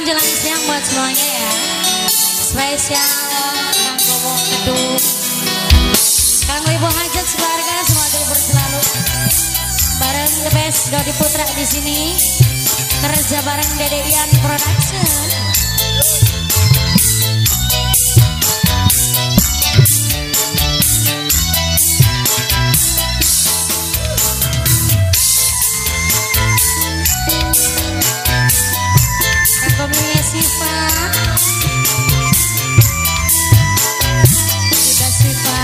menjelang siang buat semuanya ya. Spesial Kang Bobo Kedung, Kang Ibu Hajat sekeluarga semua terhibur selalu. Bareng The Best Dodi Putra di sini. Kerja bareng Dede Ian Production. Kagumnya Siva, sudah Siva.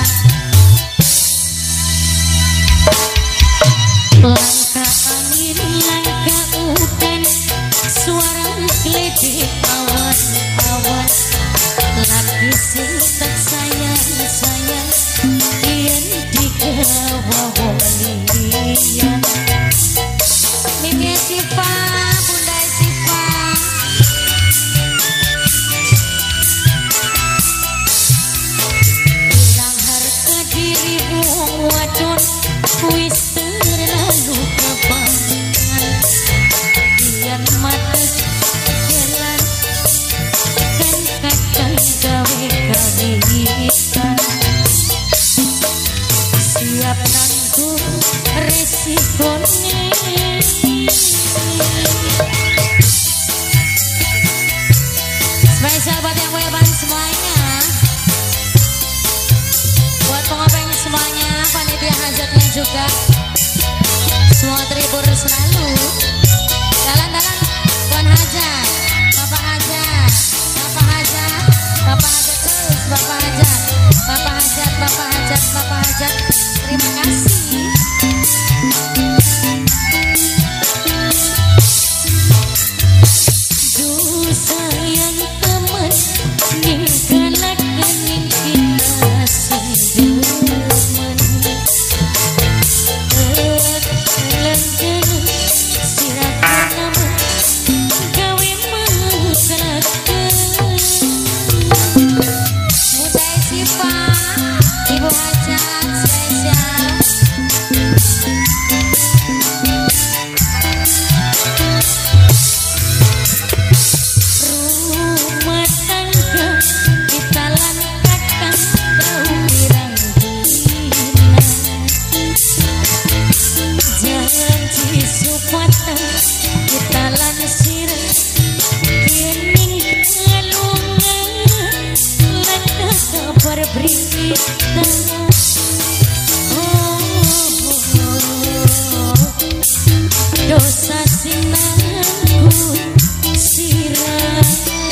Langkah angin, langkah udan, suara geledek awan-awan. Lagi tak sayang-sayang, yen dikawawolian. Mimi Siva, Bunda Siva. Hilang harga diri buang wadon, wis terlalu kebangan. Biar mata jalan, kan kadang gawe-gawean. Siap nanggung resikonya. Spesial buat yang weban semuanya, buat pengopeng semuanya, panitia hajatnya juga. Semua terhibur selalu. Dalan-dalan Tuan Hajat, Bapak Hajat, Bapak Hajat, Bapak Hajat terus, Bapak Hajat, Bapak Hajat, Bapak Hajat, Bapak Hajat. Terima kasih. Duh sayang teman, ningkalakan kita sedemen. Langgeng sirakan nama, gawe mesrakan. Bunda Siva, Ibu Hajat spesial. Rumah tangga kita langkahkan tahu pirang dina. Janji supatan kita lansir kening kalungan. Langkah kabar berita. Dosa sinangku sirah.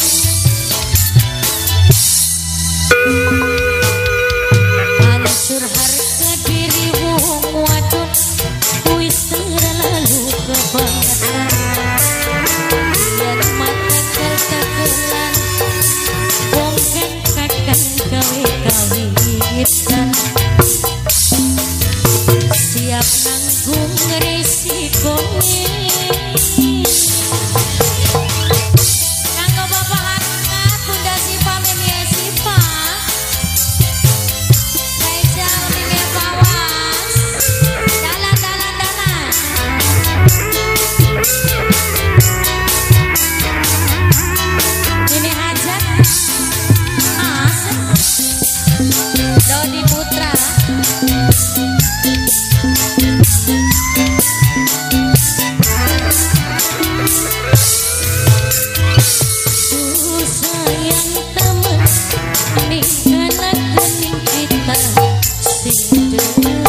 Hancur harga diri wong wadon, wis terlalu kebangetan. Biar mata kal-kagelan, wong kan kadang gawe-gawean. Siap nanggung resikonya. Kanggo Bapak Hangat, Bunda Siva, Mimi Siva. Spesial Mimi Pawas. Dalan. Mimi Hajat. Dodi Putra. Sayang teman, ningkalakan kita sedemen.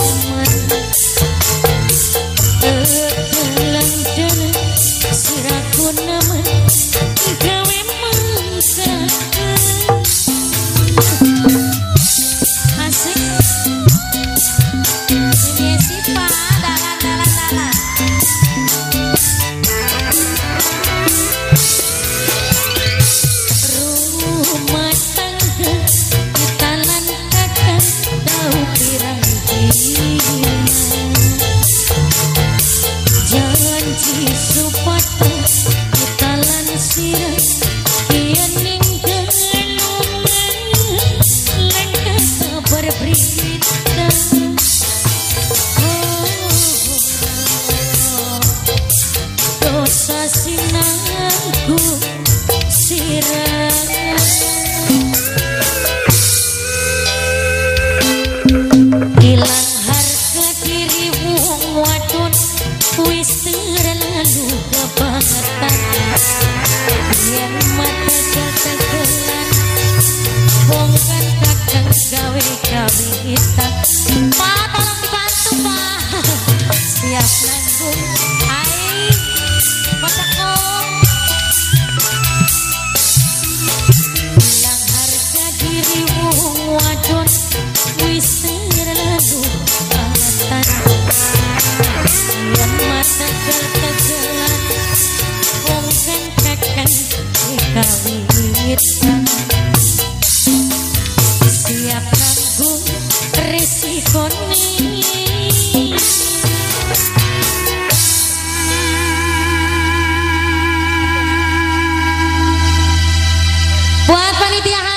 Telang-telang siraku nemen, gawe mesrakan. Asik. Ini Siva, dalan. resikone. Buat panitia